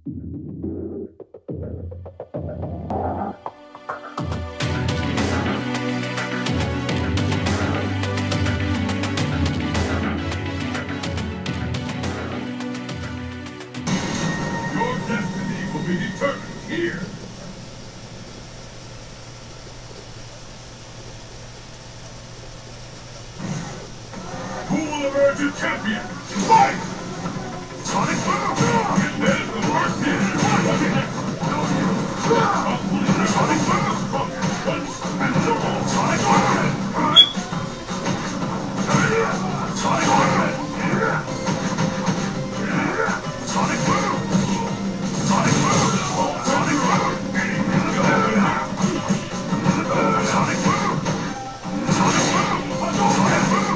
Your destiny will be determined here. Who will emerge a champion? Fight! Sonic Boom! And there's the first hit. Sonic Boom! Punch and double. Sonic Boom! Sonic Boom! Sonic Boom! Sonic Boom! Sonic Boom! Sonic Boom! Sonic Boom! Sonic Boom!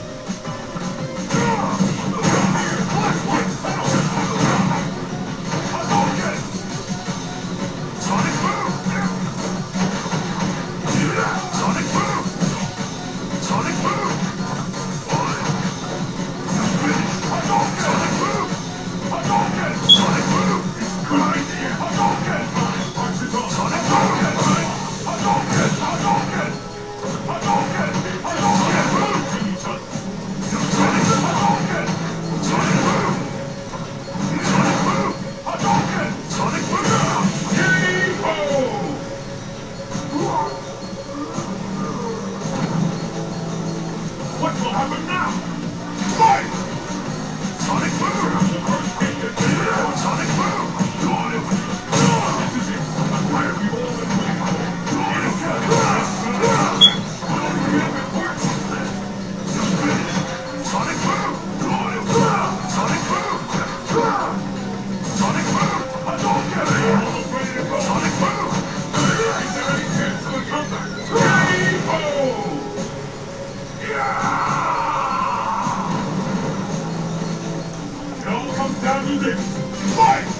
What will happen now? Fight! Sonic Boom! Sonic Boom! This is it. The fire we've all been waiting for. Sonic Boom! Sonic Boom! Sonic Boom! Almost ready to go. Sonic Boom! Is there any chance of a comeback? K.O. It all comes down to this. Fight!